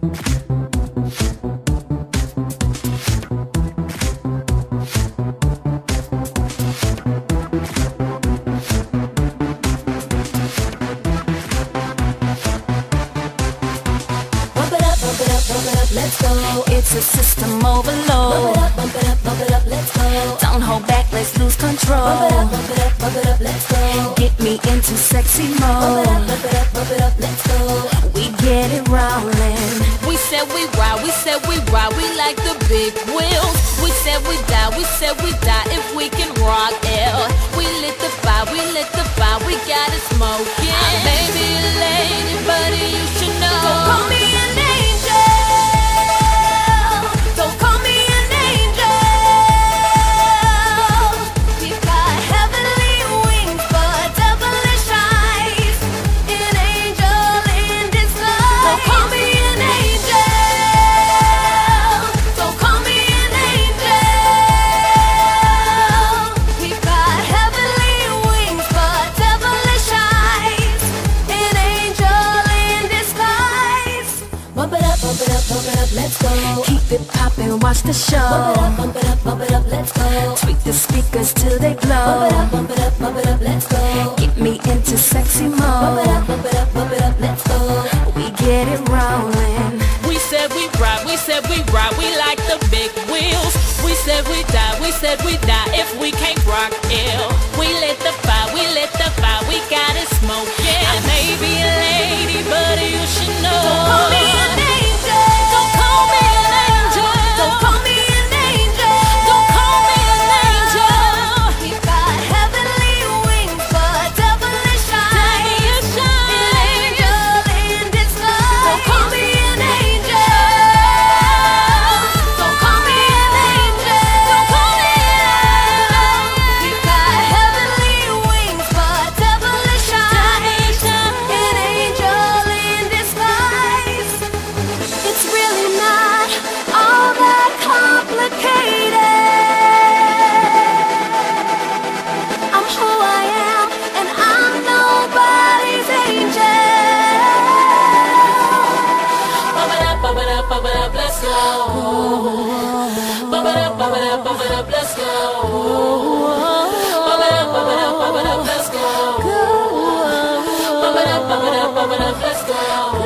Let's go. It's a system overload. Bump it up, bump it up, let's go. Don't hold back, let's lose control. Bump it up, bump it up, let's go. Get me into sexy mode. Bump it up, bump it up, let's go. We get it rolling. We said we ride, we said we ride, we like the big wheels. We said we die if we can rock L. We lit the fire, we lit the fire, we got it smoking. I may be a lady, but you should know. Don't call me an angel. Don't call me an angel. We've got heavenly wings but devilish eyes. An angel in disguise. Don't call me an angel. Don't call me an angel. We've got heavenly wings but devilish eyes. An angel in disguise. Bump it up, bump it up, bump it up, let's go. Keep it poppin', watch the show. Bump it up, bump it up, let's go. Tweak the speakers till they blow. Bump it up, bump it up, let's go. Get me into sexy mode. Bump it up, bump it up, let's go. We get it rolling. We said we ride, we said we ride, we like the big wheels. We said we die if we can't rock ill. We lit the fire, we lit the fire, we got it smoking. I may be a lady, but you should know. Don't call me an angel. Don't call me an angel. Don't call me an angel. Don't call me an angel. We've got heavenly wings but devilish eyes. An angel in disguise. Don't call me an angel. Don't call me an angel. Don't call me an angel. We've got heavenly wings but devilish eyes. An angel in disguise. It's really not all that complicated. I'm who I am, and I'm nobody's angel. Bump it up, bump it up, bump it up, let's go. Bump it up, bump it up, bump it up, let's go. Bump it up, bump it up, bump it up, let's go. Bump it up, bump it up, bump it up, let's go.